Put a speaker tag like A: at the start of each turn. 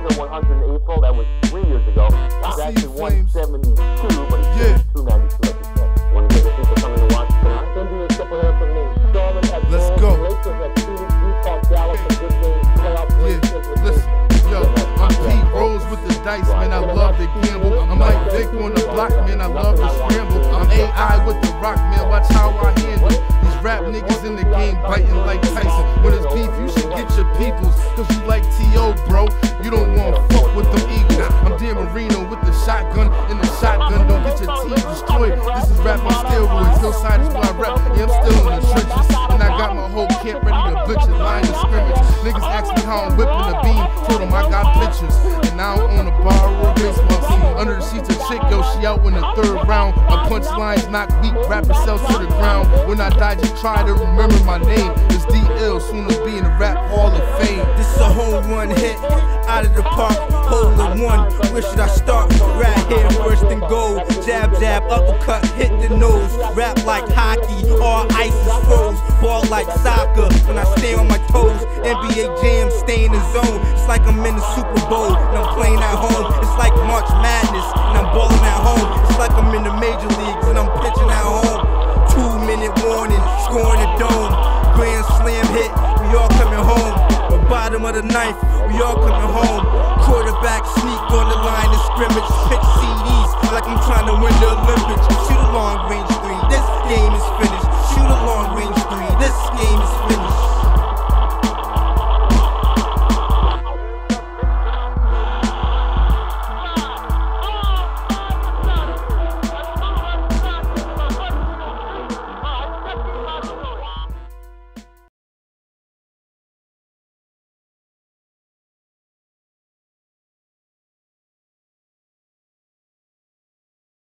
A: wasn't 100 in April. That was 3 years ago. It's actually 172, but it's 292 like you said. One of the people coming to watch tonight. NBA triple here for me. Charlotte at
B: Let's
A: home.
B: go.
A: Lakers at 2. Utah, Dallas, a good game. Playoff race.
B: Listen, yo, I'm Pete Rose with the dice, man. I love to gamble. I'm like Vic on the block, man. I love to scramble. I'm AI with the rock, man. Watch how I handle. These rap niggas in the game biting like Tyson. When it's beef, you should get your peoples, cause you like T.O., bro. You don't wanna fuck with them Eagles. I'm Dan Marino with the shotgun, and the shotgun don't get your team destroyed. This is rap on steroids. Hillside is where I rap. Yeah, I'm still in the trenches, and I got my whole camp ready to blitz it, line of scrimmage. Niggas ask me how I'm whipping the beam. Told them I got pictures, and now I'm on a bar or a baseball team. Under the seats, a chick, yo, she out in the 3rd round. My punchlines knock weak, rappers sell to the ground. When I die, just try to remember my name. It's D.L., soon to be in the Rap Hall of Fame.
C: This is a home run hit, out of the park, hole in one. Where should I start? Right here, first and goal. Jab, jab, uppercut, hit the nose. Rap like hockey, all ice is froze. Ball like soccer, when I stay on my toes. NBA Jam, stay in the zone. It's like I'm in the Super Bowl, and I'm playing at home. It's like March Madness, and I'm balling at home. It's like I'm in the major leagues, and I'm pitching at home. 2-minute warning, scoring the dome. Grand slam hit, we all coming home. The bottom of the ninth, we all coming home. Quarterback sneak on the line of scrimmage. Pitch CDs like I'm trying to win the Olympics. Shoot a long range 3, this game is finished. Shoot a long range